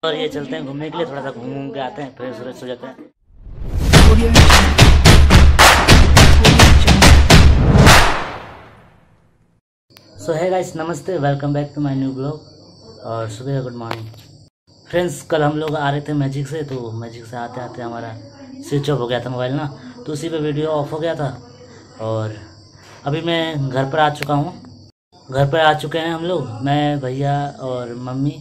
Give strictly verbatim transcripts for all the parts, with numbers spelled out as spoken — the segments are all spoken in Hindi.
और ये चलते हैं घूमने के लिए, थोड़ा सा घूम घूम के आते हैं, फ्रेश फ्रेश हो जाते हैं। सो है गाइस, नमस्ते, welcome back to my new blog और सुबह गुड मॉर्निंग फ्रेंड्स। कल हम लोग आ रहे थे मैजिक से, तो मैजिक से आते आते हमारा स्विच ऑफ हो गया था मोबाइल ना, तो उसी पे वीडियो ऑफ हो गया था। और अभी मैं घर पर आ चुका हूँ, घर पर आ चुके हैं हम लोग, मैं, भैया और मम्मी।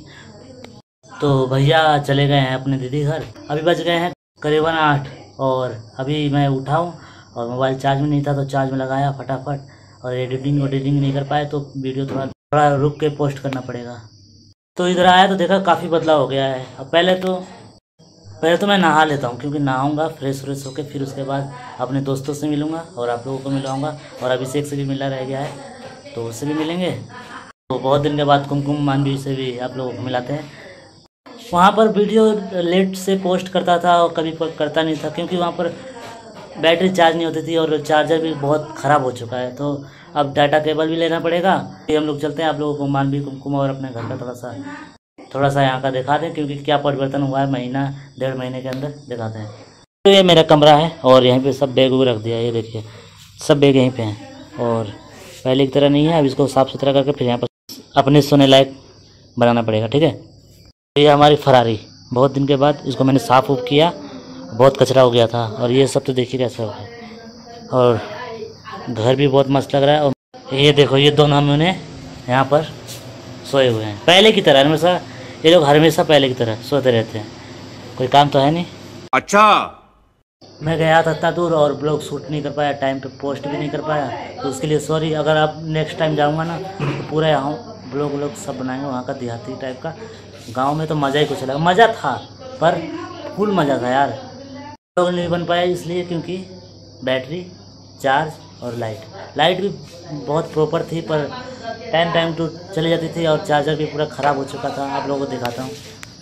तो भैया चले गए हैं अपने दीदी घर, अभी बज गए हैं करीबन आठ, और अभी मैं उठा हूँ और मोबाइल चार्ज में नहीं था तो चार्ज में लगाया फटाफट, और एडिटिंग एडिटिंग नहीं कर पाए तो वीडियो थोड़ा थोड़ा रुक के पोस्ट करना पड़ेगा। तो इधर आया तो देखा काफ़ी बदलाव हो गया है। अब पहले तो पहले तो मैं नहा लेता हूँ, क्योंकि नहाऊंगा फ्रेश फ्रेश होकर, फिर उसके बाद अपने दोस्तों से मिलूँगा और आप लोगों को मिलवाऊँगा, और अभिषेक से भी मिला रह गया है तो उससे भी मिलेंगे। तो बहुत दिन के बाद कुमकुम मानवी से भी आप लोगों को मिलाते हैं। वहाँ पर वीडियो लेट से पोस्ट करता था और कभी करता नहीं था, क्योंकि वहाँ पर बैटरी चार्ज नहीं होती थी और चार्जर भी बहुत ख़राब हो चुका है। तो अब डाटा केबल भी लेना पड़ेगा। ये हम लोग चलते हैं आप लोगों को मानवी, कुमकुम और अपने घर का थोड़ा सा थोड़ा सा यहाँ का दिखा दें, क्योंकि क्या परिवर्तन हुआ है महीना डेढ़ महीने के अंदर दिखाते हैं। तो ये मेरा कमरा है और यहीं पे सब बैग वैग रख दिया है, ये देखिए सब बैग यहीं पे हैं, और पहले की तरह नहीं है। अब इसको साफ़ सुथरा करके फिर यहाँ पर अपने सोने लायक बनाना पड़ेगा, ठीक है। ये हमारी फरारी, बहुत दिन के बाद इसको मैंने साफ़ उफ किया, बहुत कचरा हो गया था, और ये सब तो देखिए कैसा हो गया, और घर भी बहुत मस्त लग रहा है। और ये देखो ये दोनों हमने यहाँ पर सोए हुए हैं पहले की तरह, हमेशा ये लोग हमेशा पहले की तरह सोते रहते हैं, कोई काम तो है नहीं। अच्छा, मैं गया था इतना दूर और ब्लॉग शूट नहीं कर पाया, टाइम पे पोस्ट भी नहीं कर पाया, तो उसके लिए सॉरी। अगर आप नेक्स्ट टाइम जाऊँगा ना तो पूरा यहाँ ब्लॉग व्लॉग सब बनाएंगे, वहाँ का देहाती टाइप का। गांव में तो मज़ा ही कुछ अलग, मज़ा था पर फुल मज़ा था यार। लोग नहीं बन पाया इसलिए क्योंकि बैटरी, चार्ज और लाइट लाइट भी बहुत प्रॉपर थी, पर टाइम टाइम टू चली जाती थी, और चार्जर भी पूरा ख़राब हो चुका था। आप लोगों को दिखाता हूँ।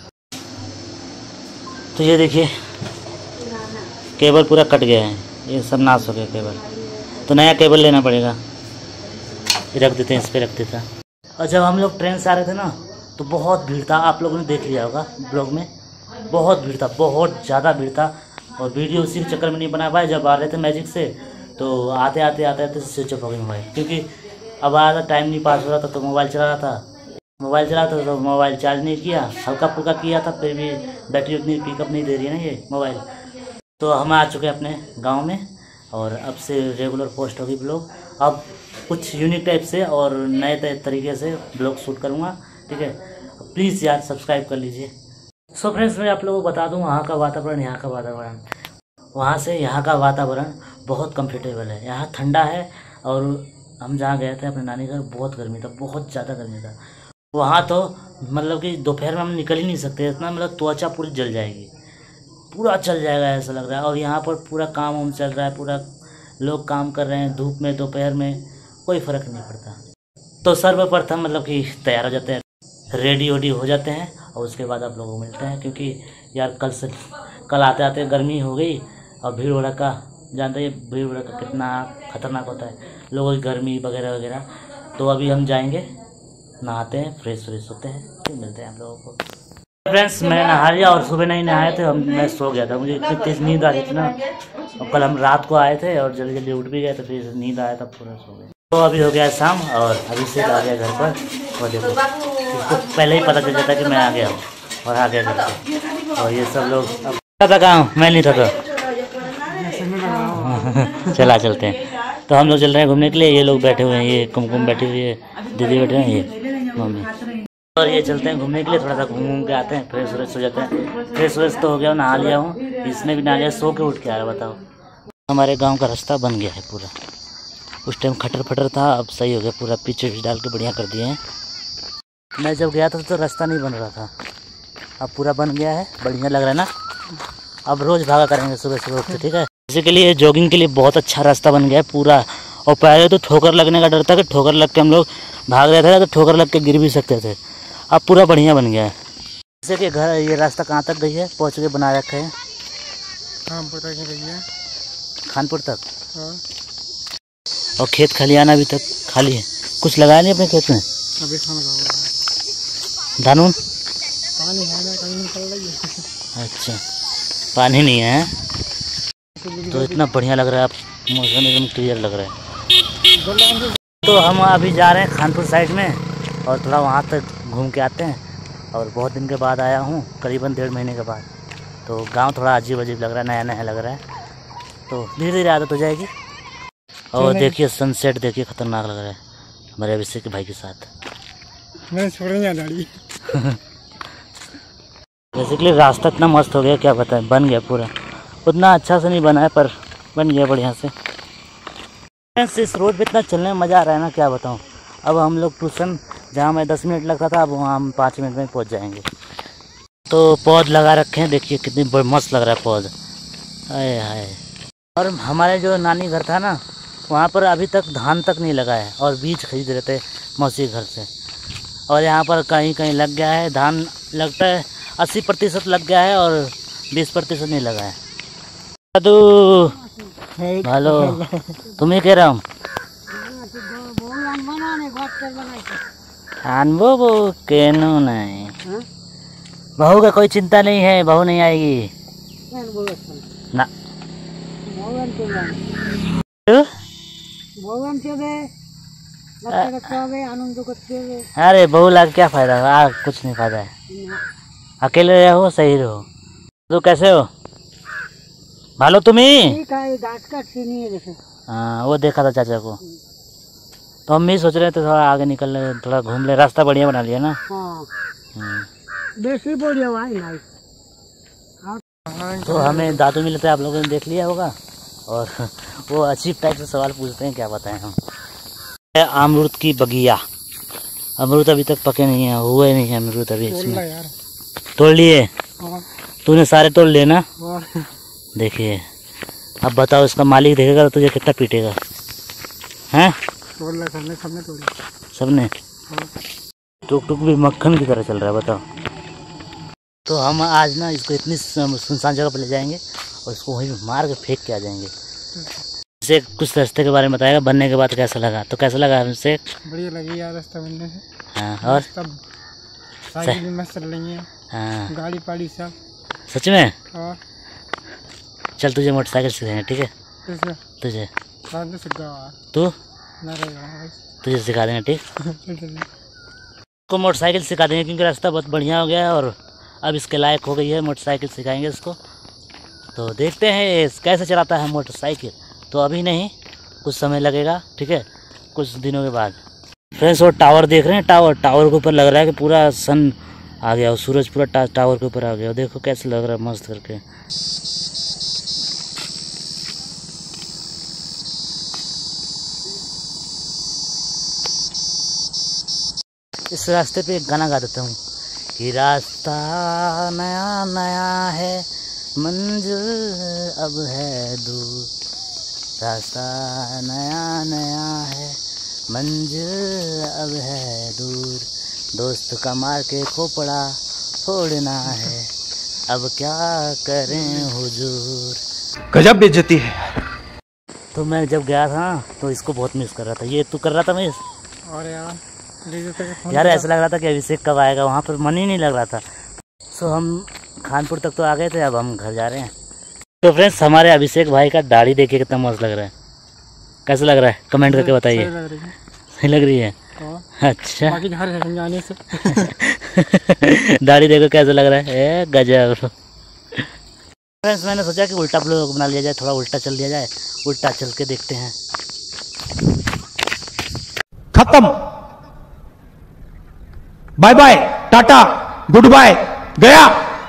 तो ये देखिए केबल पूरा कट गया है, ये सब नाश हो गया केबल, तो नया केबल लेना पड़ेगा। ये रख देते हैं, इस पर रख देता। और जब हम लोग ट्रेन से आ रहे थे ना तो बहुत भीड़ था, आप लोगों ने देख लिया होगा ब्लॉग में, बहुत भीड़ था, बहुत ज़्यादा भीड़ था। और वीडियो उसी के चक्कर में नहीं बना पाए। जब आ रहे थे मैजिक से तो आते आते आते आते स्विच ऑफ हो गई मोबाइल, क्योंकि अब आया था, टाइम नहीं पास हो रहा था तो मोबाइल चला रहा था मोबाइल चला था तो मोबाइल चार्ज नहीं किया, हल्का फुल्का किया था, फिर भी बैटरी उतनी पिकअप नहीं दे रही है ना ये मोबाइल। तो हम आ चुके हैं अपने गाँव में, और अब से रेगुलर पोस्ट होगी ब्लॉग। अब कुछ यूनिक टाइप से और नए तरीके से ब्लॉग शूट करूँगा, ठीक है। प्लीज़ यार सब्सक्राइब कर लीजिए। सो फ्रेंड्स, मैं आप लोगों को बता दूं वहाँ का वातावरण, यहाँ का वातावरण, वहाँ से यहाँ का वातावरण बहुत कंफर्टेबल है। यहाँ ठंडा है, और हम जहाँ गए थे अपने नानी घर बहुत गर्मी था, बहुत ज़्यादा गर्मी था। वहाँ तो मतलब कि दोपहर में हम निकल ही नहीं सकते, इतना मतलब त्वचा पूरी जल जाएगी, पूरा चल जाएगा ऐसा लग रहा है। और यहाँ पर पूरा काम वाम चल रहा है, पूरा लोग काम कर रहे हैं, धूप में दोपहर में कोई फ़र्क नहीं पड़ता। तो सर्वप्रथम मतलब कि तैयार हो जाते हैं, रेडी वेडी हो जाते हैं, और उसके बाद आप लोगों को मिलते हैं। क्योंकि यार कल से कल आते आते गर्मी हो गई, और भीड़ भड़का जानते हैं भीड़ भड़का कितना खतरनाक होता है, लोगों की गर्मी वगैरह वगैरह। तो अभी हम जाएंगे, नहाते हैं, फ्रेश फ्रेश होते हैं, फिर मिलते हैं आप लोगों को। फ्रेंड्स, मैं नहा लिया और सुबह नहीं नहाए थे हम, मैं सो गया था, मुझे इतनी तेज़ नींद आ रही थी ना। और कल हम रात को आए थे और जल्दी जल्दी उठ भी गए, तो फिर नींद आया था, पूरा सो गए। तो अभी हो गया शाम, और अभी से आ गया घर पर, और देखो इसको पहले ही पता चल जाता कि मैं आ गया हूँ, और आ गया घर पर। और ये सब लोग था कहाँ, मैं नहीं था तो चला चलते हैं। तो हम लोग चल रहे हैं घूमने के लिए, ये लोग बैठे हुए हैं, ये कुमकुम बैठी हुई है, दीदी बैठे हैं, ये मम्मी। और ये चलते हैं घूमने के लिए, थोड़ा सा घूम घूम के आते हैं, फ्रेश फ्रेश हो जाते हैं। फ्रेश फ्रेश तो हो गया, नहा लिया हूँ, इसने भी नहा लिया, सो के उठ के आ रहा। बताओ, हमारे गाँव का रास्ता बन गया है पूरा। उस टाइम खटर फटर था, अब सही हो गया, पूरा पिच विच डाल के बढ़िया कर दिए हैं। मैं जब गया था तो रास्ता नहीं बन रहा था, अब पूरा बन गया है, बढ़िया लग रहा है ना। अब रोज़ भागा करेंगे सुबह सुबह उठ के, ठीक है। इसी के लिए जॉगिंग के लिए बहुत अच्छा रास्ता बन गया है पूरा। और पहले तो ठोकर लगने का डर था कि ठोकर लग के हम लोग भाग रहे थे तो ठोकर लग के गिर भी सकते थे, अब पूरा बढ़िया बन गया है। जैसे कि घर, ये रास्ता कहाँ तक गई है, पहुँच के बना रखे हैं, खानपुर तक गई है, खानपुर तक। हाँ। और खेत खलियाना अभी तक खाली है, कुछ लगाया नहीं अपने खेत में? अभी खाना धान पानी है ना, पानी निकल रही है। अच्छा, पानी नहीं है तो इतना बढ़िया लग रहा है, मौसम एकदम क्लियर लग रहा है। तो हम अभी जा रहे हैं खानपुर साइड में और थोड़ा वहाँ तक घूम के आते हैं। और बहुत दिन के बाद आया हूँ, करीबन डेढ़ महीने के बाद। तो गांव थोड़ा अजीब अजीब लग रहा है, नया नया लग रहा है। तो धीरे धीरे आदत हो जाएगी। और देखिए सनसेट देखिए, खतरनाक लग रहा है हमारे अभिषेक भाई के साथ। मैं छोड़ नहीं गाड़ी। बेसिकली रास्ता इतना मस्त हो गया, क्या बताएं, बन गया पूरा। उतना अच्छा से नहीं बना है पर बन गया बढ़िया से। इस रोड पे इतना चलने में मज़ा आ रहा है ना, क्या बताऊं। अब हम लोग ट्यूशन जहाँ मैं दस मिनट लगता था, अब वहाँ हम पाँच मिनट में पहुँच जाएंगे। तो पौध लगा रखे हैं, देखिए कितनी बड़ी मस्त लग रहा है पौध, हाय हाय। और हमारे जो नानी घर था ना, वहाँ पर अभी तक धान तक नहीं लगा है और बीज खरीद रहे थे मौसी घर से। और यहाँ पर कहीं कहीं लग गया है धान, लगता है अस्सी प्रतिशत लग गया है और बीस प्रतिशत नहीं लगा है। दादू हेलो, तुम्हें कह रहा हूँ अनबो वो केनो नहीं, बहू का कोई चिंता नहीं है, बहू नहीं आएगी ना। अरे बहू लाग क्या फायदा, आ कुछ नहीं फायदा है, अकेले रहो सही रहो। तो कैसे हो भालो तुम्हें? हाँ वो देखा था चाचा को, तो हम भी सोच रहे थे थोड़ा आगे निकल ले, थोड़ा घूम ले, रास्ता बढ़िया बना लिया ना। तो हमें दादू मिले थे, आप लोगों ने देख लिया होगा। और वो अजीब टाइप से सवाल पूछते हैं, क्या बताएं हम। अमरूद की बगिया, अमरूद अभी तक पके नहीं है, हुए नहीं है अमरूद अभी इसमें। तोड़ लिए? तूने सारे तोड़ लिए ना? देखिए अब बताओ, इसका मालिक देखेगा तो तुझे कितना पीटेगा, हैं? सबने सबने तोड़ी, सबने। टुक टुक भी मक्खन की तरह चल रहा है, बताओ। तो हम आज ना इसको इतनी सुनसान जगह पर ले जाएंगे और इसको वहीं मार के फेंक के आ जाएंगे। इसे कुछ रास्ते के बारे में बताएगा, बनने के बाद कैसा लगा। तो कैसा लगा हमसे? बढ़िया लगी यार रास्ता बनने से। हाँ, और सब साइकिल मस्त चल रही है। हाँ, गाड़ी पाड़ी सब सच में। और चल तुझे मोटरसाइकिल सिखाएंगे, ठीक है? तुझे तू तुझे सिखा देंगे, ठीक? को मोटरसाइकिल सिखा देंगे क्योंकि रास्ता बहुत बढ़िया हो गया है और अब इसके लायक हो गई है, मोटरसाइकिल सिखाएंगे इसको। तो देखते हैं कैसे चलाता है मोटरसाइकिल। तो अभी नहीं, कुछ समय लगेगा, ठीक है, कुछ दिनों के बाद। फ्रेंड्स वो टावर देख रहे हैं, टावर टावर के ऊपर लग रहा है कि पूरा सन आ गया और सूरज पूरा टा, टावर के ऊपर आ गया। देखो कैसे लग रहा है मस्त करके। इस रास्ते पे एक गाना गा देता हूँ कि रास्ता नया नया है, मंजिल अब है दूर। रास्ता नया नया है, मंजिल अब है दूर। दोस्त का मार के खोपड़ा फोड़ना है, अब क्या करें हुजूर। गजब बेइज्जती है। तो मैं जब गया था तो इसको बहुत मिस कर रहा था। ये तू कर रहा था मिस? और यार यार ऐसा लग रहा था कि अभिषेक कब आएगा, वहाँ पर मन ही नहीं लग रहा था। सो हम खानपुर तक तो आ गए थे, अब हम घर जा रहे हैं। तो फ्रेंड्स हमारे अभिषेक भाई का दाढ़ी देखिए कितना मस्त लग रहा है। कैसा लग रहा है कमेंट करके बताइए। सही लग रही है? अच्छा जाने से दाढ़ी देखो कैसा लग रहा है, गजब। फ्रेंड्स मैंने सोचा कि उल्टा ब्लॉग बना लिया जाए, थोड़ा उल्टा चल लिया जाए, उल्टा चल के देखते हैं। खत्म, bye bye, tata, good bye, गया।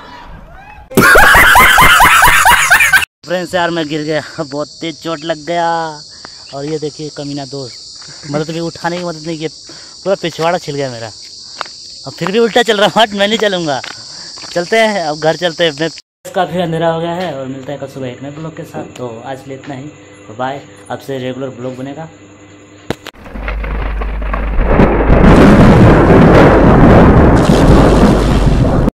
फ्रेंड्स यार मैं गिर गया, बहुत तेज चोट लग गया। और ये देखिए कमीना दोस्त, मदद भी उठाने की मदद नहीं की, पूरा पिछवाड़ा छिल गया मेरा। अब फिर भी उल्टा चल रहा हूँ, मैं नहीं चलूँगा। चलते हैं अब घर, चलते हैं। काफ़ी अंधेरा हो गया है और मिलता है कल सुबह एक नए ब्लॉग के साथ। तो आज के लिए इतना ही, बाय। अब से रेगुलर ब्लॉग बनेगा।